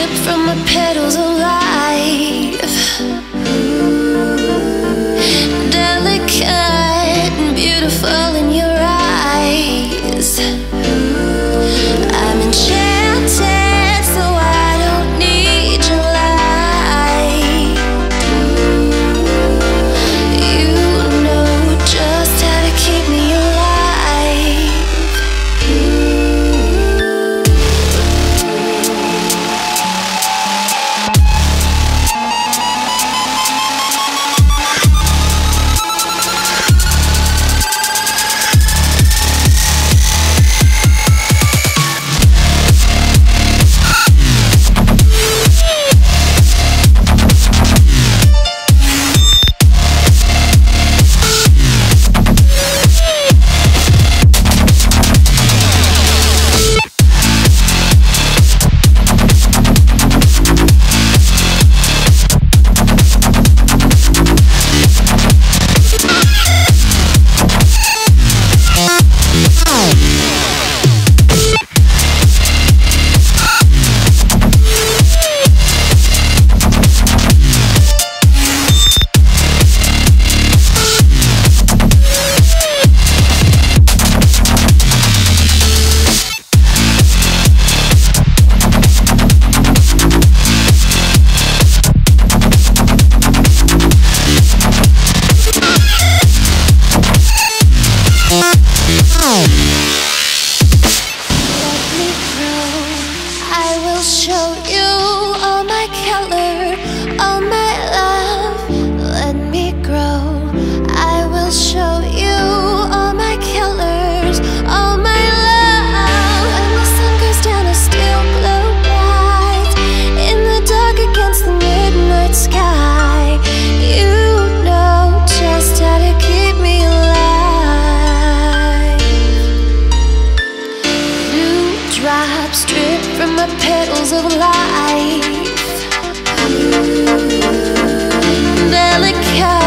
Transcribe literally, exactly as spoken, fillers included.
drip from the petals of life. Delicate and beautiful in your eyes. I'm enchanted, so I don't need your light. You know just how to keep me alive. Show you all my color, all my love. Let me grow. I will show you all my colors, all my love. When the sun goes down, I still glow bright in the dark against the midnight sky. You know just how to keep me alive. Dewdrops drip from my petals of life. Delicate